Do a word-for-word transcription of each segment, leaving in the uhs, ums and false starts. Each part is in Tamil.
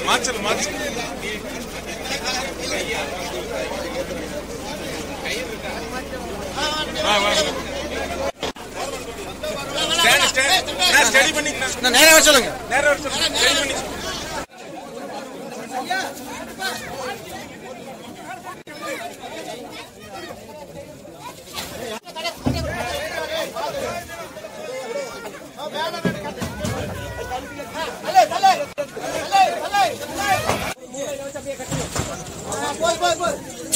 மாச்சல் மாச்சல் ஸ்டடி பண்ணி நேரா வர சொல்லுங்க நேரா வர சொல்லுங்க ஸ்டடி பண்ணி बोल बोल बोल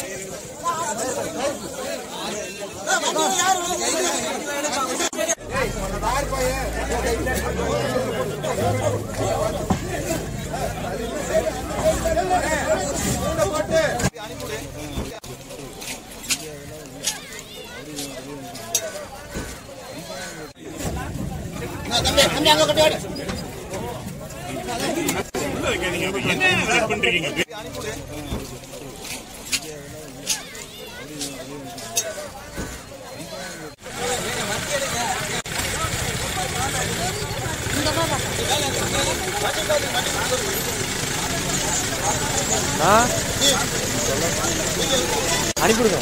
அனுப்பிடுங்க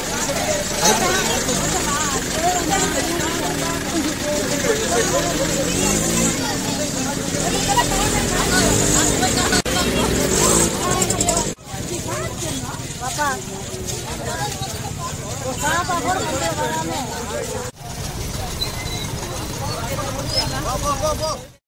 पापा वो कहाँ पर हो रहा है